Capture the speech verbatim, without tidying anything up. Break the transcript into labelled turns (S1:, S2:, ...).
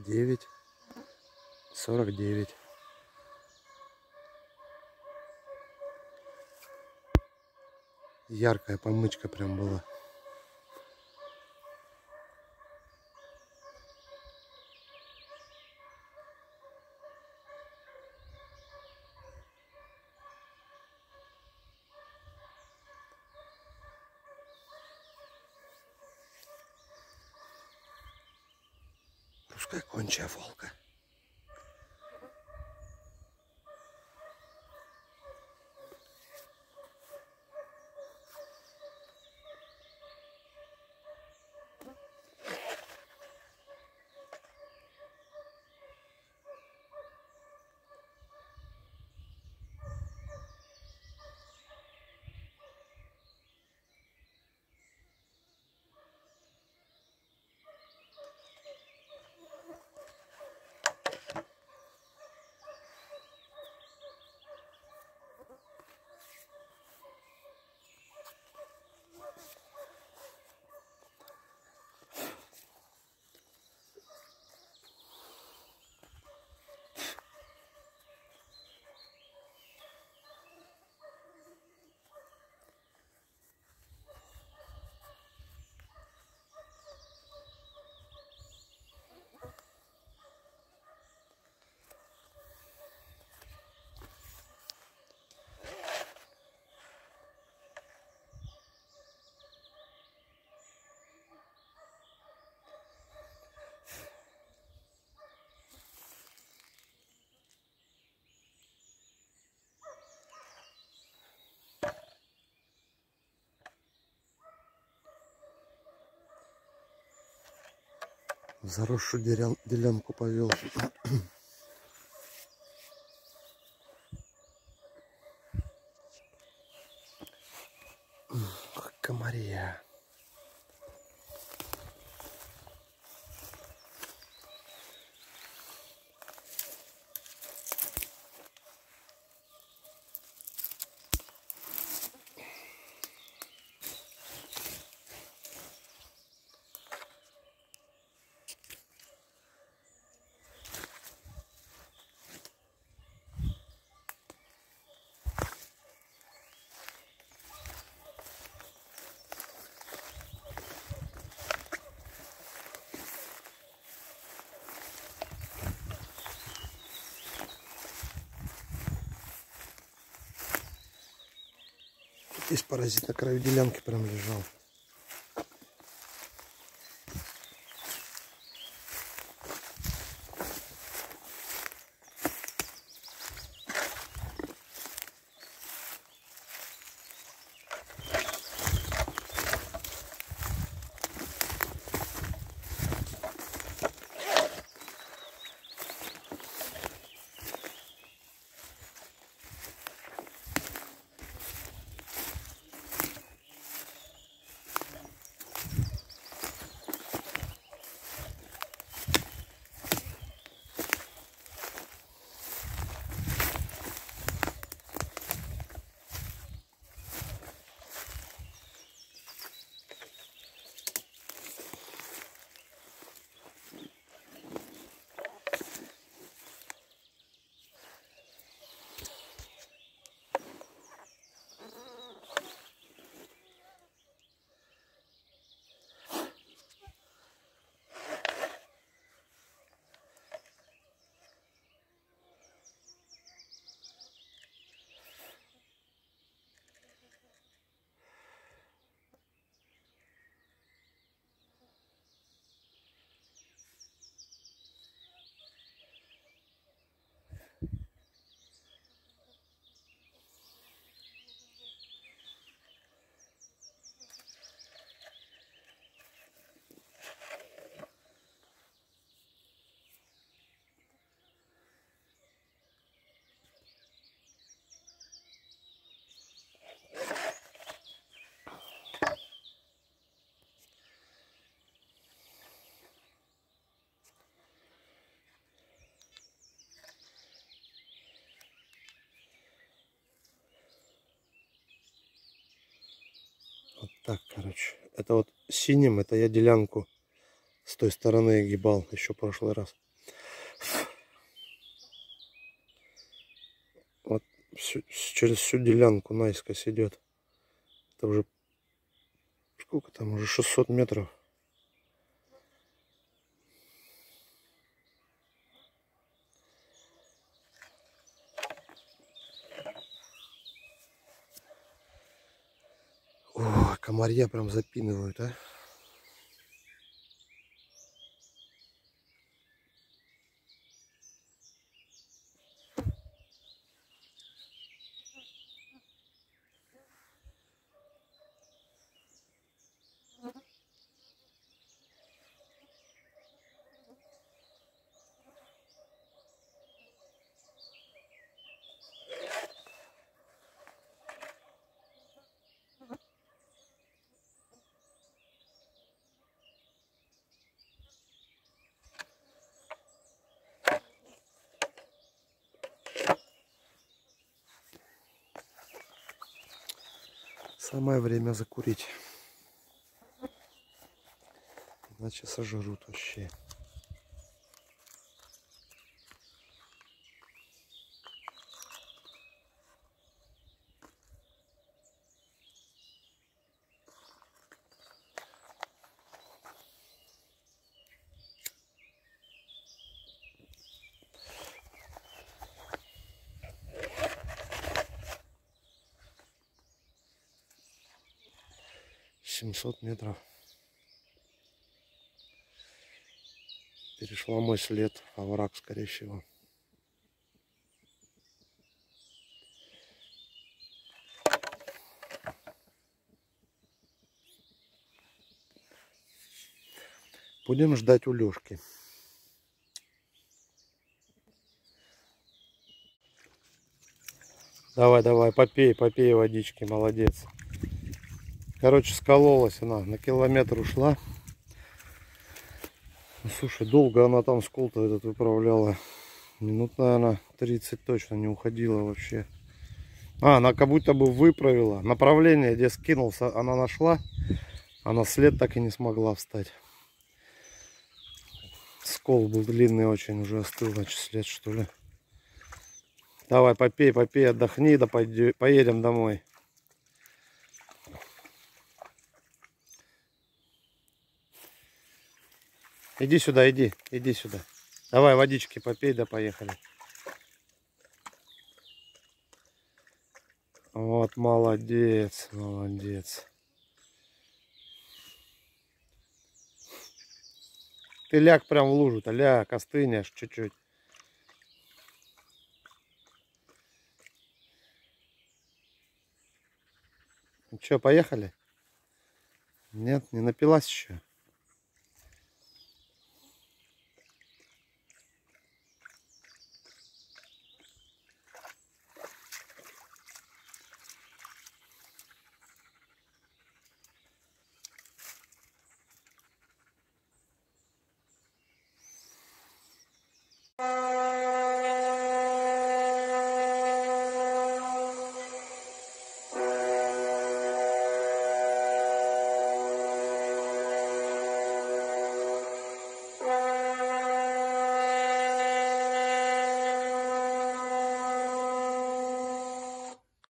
S1: девять сорок девять. Яркая помычка прям была. Русская гончая волка. В заросшую делян, делянку повел. Комария. Здесь паразит на краю делянки прям лежал. Вот так, короче. Это вот синим, это я делянку с той стороны огибал еще в прошлый раз. всю, через всю делянку наискось идет. Это уже сколько там, уже шестьсот метров. О, комарья прям запинывают, а. Самое время закурить. Иначе сожрут вообще. семьсот метров. Перешла мой след, овраг, скорее всего. Будем ждать у Лёшки. Давай, давай, попей, попей водички, молодец. Короче, скололась она, на километр ушла. Ну, слушай, долго она там скол-то этот выправляла. Минут, наверное, тридцать точно не уходила вообще. А, она как будто бы выправила. Направление, где скинулся, она нашла. А на след так и не смогла встать. Скол был длинный очень, уже остыл, значит, след, что ли. Давай, попей, попей, отдохни, да поедем домой. Иди сюда, иди, иди сюда. Давай водички попей, да поехали. Вот, молодец, молодец. Ты ляг прям в лужу-то, ляг, остынешь чуть-чуть. Ну что, поехали? Нет, не напилась еще.